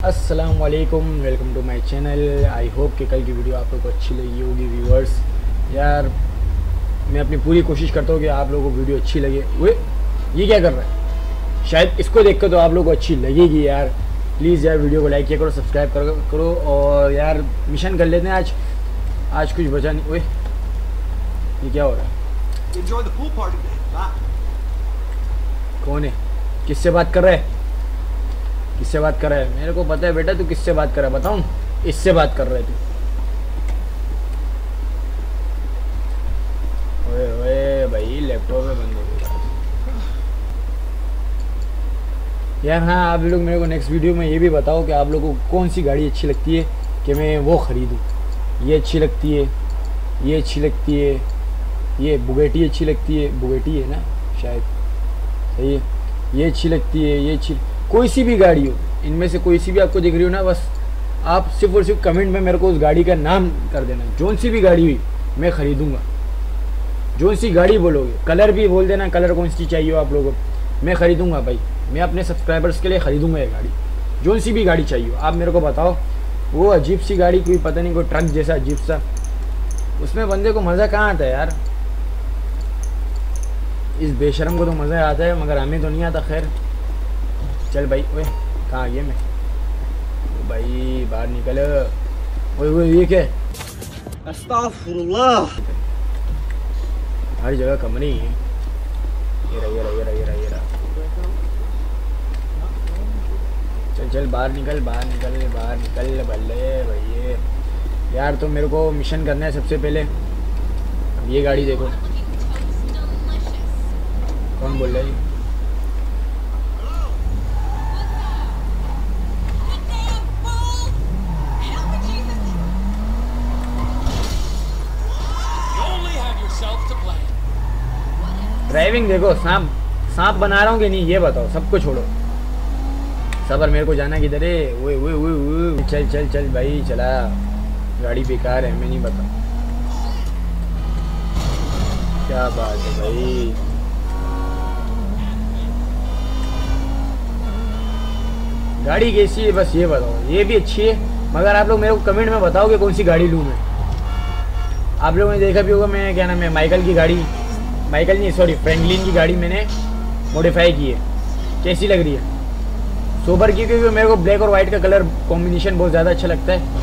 अस्सलाम वालेकुम, welcome to my channel. I hope कि कल की वीडियो आप लोगों को अच्छी लगी होगी। व्यूअर्स यार, मैं अपनी पूरी कोशिश करता हूँ कि आप लोगों को वीडियो अच्छी लगे। वे ये क्या कर रहा है? शायद इसको देख कर तो आप लोगों को अच्छी लगेगी यार। प्लीज़ यार वीडियो को लाइक किया करो, सब्सक्राइब करो और यार मिशन कर लेते हैं आज कुछ बचा नहीं। ओए ये क्या हो रहा है? कौन है? किससे बात कर रहा है? किससे बात कर रहा है? मेरे को पता है बेटा तू किससे बात कर रहा है। बताऊं? इससे बात कर रहे तू। ओए ओए भाई, लैपटॉप में बंद हो गया यार। हाँ, आप लोग मेरे को नेक्स्ट वीडियो में ये भी बताओ कि आप लोगों को कौन सी गाड़ी अच्छी लगती है कि मैं वो ख़रीदूँ। ये अच्छी लगती है, ये अच्छी लगती है, ये बुगेटी अच्छी लगती है। बुगेटी है ना शायद, सही है। ये अच्छी लगती है, ये अच्छी, कोई सी भी गाड़ी हो, इनमें से कोई सी भी आपको दिख रही हो ना, बस आप सिर्फ और सिर्फ कमेंट में मेरे को उस गाड़ी का नाम कर देना। जोन सी भी गाड़ी हुई मैं ख़रीदूँगा। जोन सी गाड़ी बोलोगे, कलर भी बोल देना, कलर कौन सी चाहिए हो आप लोगों को, मैं ख़रीदूँगा भाई। मैं अपने सब्सक्राइबर्स के लिए ख़रीदूँगा ये गाड़ी। जोन सी भी गाड़ी चाहिए हो आप मेरे को बताओ। वो अजीब सी गाड़ी, कोई पता नहीं, कोई ट्रक जैसा अजीब सा, उसमें बंदे को मज़ा कहाँ आता है यार। इस बेशरम को तो मज़ा आता है मगर हमें तो नहीं आता। खैर चल भाई। ओए कहाँ आ गया मैं? भाई बाहर निकल। ओए ये क्या? अस्तगफुरुल्लाह। हर जगह कमरे ही हैं। ये रहा। चल बाहर निकल बल्ले भैया। यार तो मेरे को मिशन करना है सबसे पहले। अब ये गाड़ी देखो। कौन बोल रहा है? ड्राइविंग देखो। सांप बना रहा हूँ कि नहीं ये बताओ। सबको छोड़ो, सबर। मेरे को जाना किधर है? ओए चल भाई, चला। गाड़ी बेकार है, मैं नहीं बताऊँ। क्या बात है भाई। गाड़ी कैसी है बस ये बताओ। ये भी अच्छी है मगर आप लोग मेरे को कमेंट में बताओ कि कौन सी गाड़ी लूँ मैं। आप लोगों ने देखा भी होगा, मैं क्या नाम है, माइकल नहीं सॉरी, फ्रैंकलिन की गाड़ी मैंने मॉडिफाई की है। कैसी लग रही है? सोबर की, क्योंकि मेरे को ब्लैक और वाइट का कलर कॉम्बिनेशन बहुत ज़्यादा अच्छा लगता है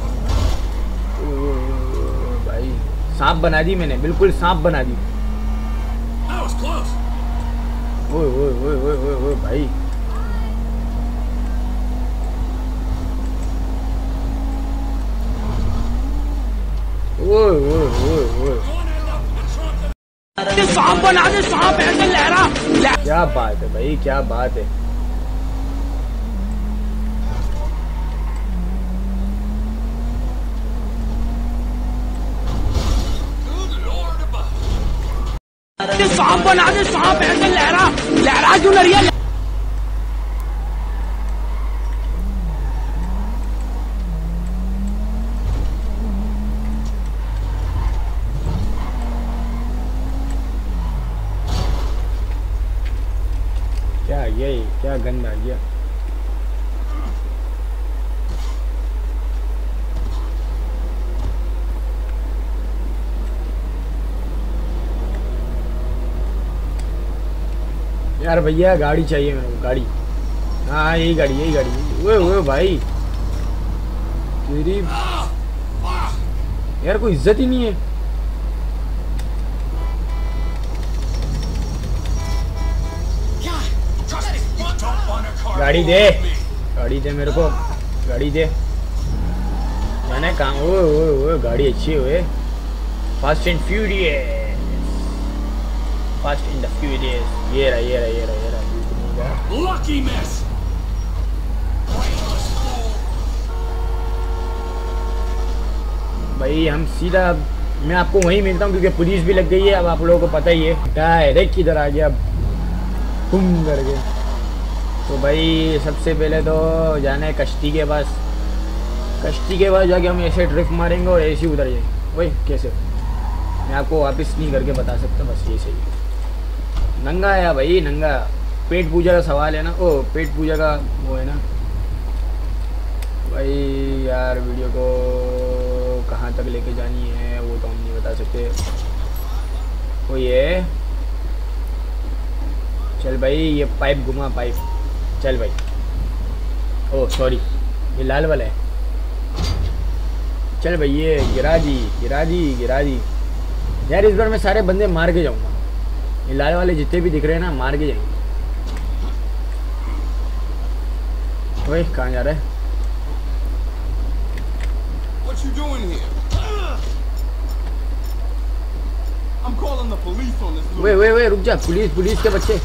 भाई। सांप बना दी मैंने, बिल्कुल सांप बना दी। ओए भाई। ओए सांप बना दे, सांप ऐसे लहरा। क्या बात है भाई, क्या बात है। सांप बना दे, सांप ऐसे लहरा क्यों लड़ी है? क्या आ गया ये? क्या गंद आ गया? यार भैया गाड़ी चाहिए मेरे को, गाड़ी। हाँ यही गाड़ी। ओए भाई, तेरी यार कोई इज्जत ही नहीं है। गाड़ी दे मेरे को, गाड़ी दे। मैंने कहा ओए गाड़ी अच्छी है। Fast and furious. ये रहा। Lucky miss. भाई हम सीधा, मैं आपको वहीं मिलता हूँ क्योंकि पुलिस भी लग गई है। अब आप लोगों को पता ही है। डायरेक्ट किधर आ गया, बूम करके। तो भाई सबसे पहले तो जाना है कश्ती के पास। कश्ती के बाद जाके हम ऐसे ड्रिफ्ट मारेंगे और ऐसे ही उतर जाएंगे। वही कैसे मैं आपको वापस नहीं करके बता सकता, बस ये सही। नंगा है भाई, नंगा। पेट पूजा का सवाल है ना, ओ पेट पूजा का वो है ना। भाई यार वीडियो को कहाँ तक लेके जानी है वो तो हम नहीं बता सकते। वो ये चल भाई, ये पाइप घुमा पाइप, चल भाई। ओह सॉरी, ये लाल वाला है। चल भाई ये गिरा दी गिरा दी गिरा दी। यार इस बार मैं सारे बंदे मार के जाऊंगा, ये लाल वाले जितने भी दिख रहे हैं ना मार के जाएंगे। ओए कहाँ जा रहा है? What you doing here? I'm calling the police on this. वे रुक जा, पुलिस के बच्चे,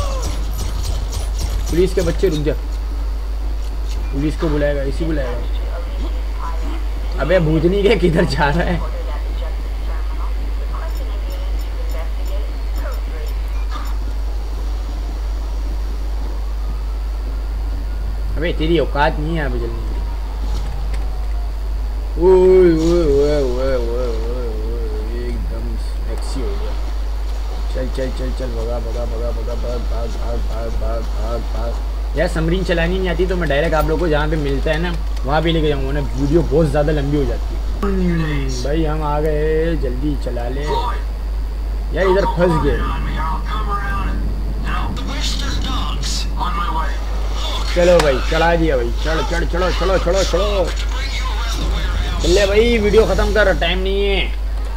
पुलिस के बच्चे रुक जा, पुलिस को बुलाएगा, इसी बुलाएगा। अबे भूतनी के किधर जा रहा है? अबे तेरी औकात नहीं है अभी जल्दी। ओए ओए ओए ओए ओए ओए एकदम सेक्सी हो गया। चल चल चल चल भगा भगा भगा भगा भाग भाग भाग भाग भाग भाग भाग। यार सबमरीन चलानी नहीं आती तो मैं डायरेक्ट आप लोगों को जहाँ पे मिलता है ना वहाँ पे लेके जाऊँगा ना, वीडियो बहुत ज़्यादा लंबी हो जाती है। भाई हम आ गए, जल्दी चला ले यार, इधर फंस गए। चलो भाई चला दिया भाई, चढ़ चढ़ चलो चलो चलो चलो चल ले भाई, वीडियो खत्म कर, टाइम नहीं है।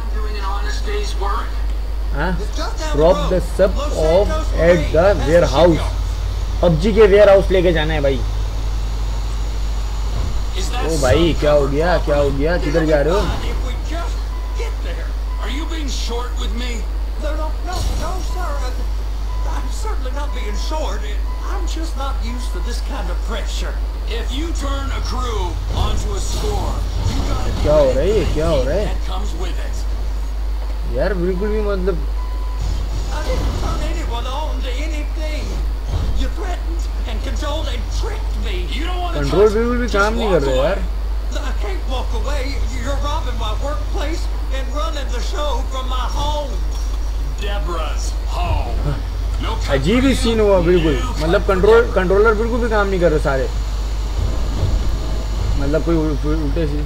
Drop the sub off at the warehouse, PUBG के वेयर हाउस लेके जाना है भाई। ओ भाई क्या हो गया क्या हो गया, किधर जा रहे हो? I'm just not used to this kind of pressure. If you turn a crew onto a score, you gotta do क्या हो रहा है, क्या हो रहा है that comes with it. यार? बिल्कुल भी मतलब I didn't turn anyone on to anything. You threatened and controlled and tricked me. You don't want to control बिल्कुल भी काम नहीं कर रहे यार। I can't walk away. You're robbing my workplace and running the show from my home. Deborah's home. अजीब ही scene हुआ बिल्कुल, मतलब कंट्रोलर बिल्कुल भी काम नहीं कर रहे सारे, मतलब कोई उल्टे सी।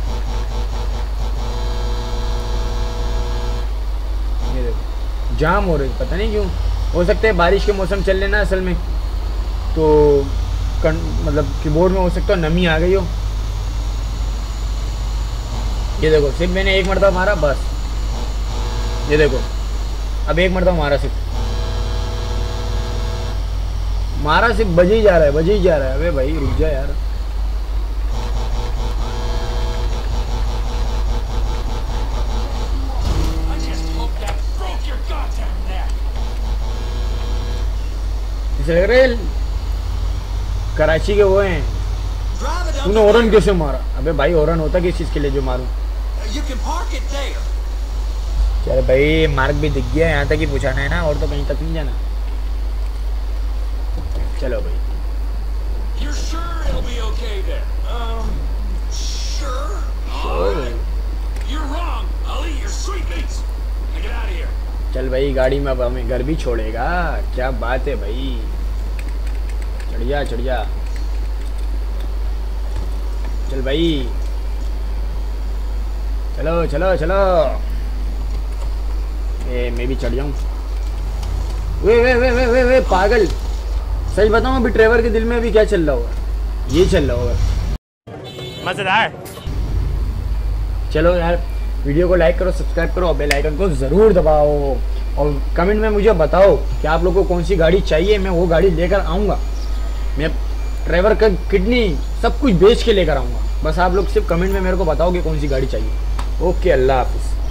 ये देखो जाम हो रहे, पता नहीं क्यों। हो सकता है बारिश के मौसम चल लेना असल में, तो मतलब कीबोर्ड में हो सकता है नमी आ गई हो। ये देखो सिर्फ मैंने एक मरतबा मारा बस, ये देखो अब एक मरतबा मारा, सिर्फ मारा, सिर्फ बज ही जा रहा है, बज ही जा रहा है। अबे भाई रुक जा यार। इसे लग रहा है कराची के वो हैं। तूने हॉर्न कैसे मारा? अबे भाई हॉर्न होता किस चीज के लिए जो मारूं? चल भाई मार्क भी दिख गया, यहाँ तक ही पहुँचाना है ना, और तो कहीं तक नहीं जाना। चलो भाई। You're sure it'll be okay there? Sure. All right. You're wrong. I'll eat your sweetmeats. Now get out of here. चल भाई गाड़ी में अब हमें घर भी छोड़ेगा, क्या बात है भाई। चढ़ जा चढ़ जा, चल भाई चलो चलो चलो। मैं भी चढ़ जाऊँ। वे पागल, सच बताऊँ अभी ट्रेवर के दिल में अभी क्या चल रहा होगा? ये चल रहा होगा मजेदार। चलो यार वीडियो को लाइक करो, सब्सक्राइब करो, बेल आइकन को ज़रूर दबाओ, और कमेंट में मुझे बताओ कि आप लोगों को कौन सी गाड़ी चाहिए, मैं वो गाड़ी लेकर आऊँगा। मैं ट्रेवर का किडनी सब कुछ बेच के लेकर आऊँगा, बस आप लोग सिर्फ कमेंट में मेरे को बताओ कि कौन सी गाड़ी चाहिए। ओके अल्लाह हाफिज़।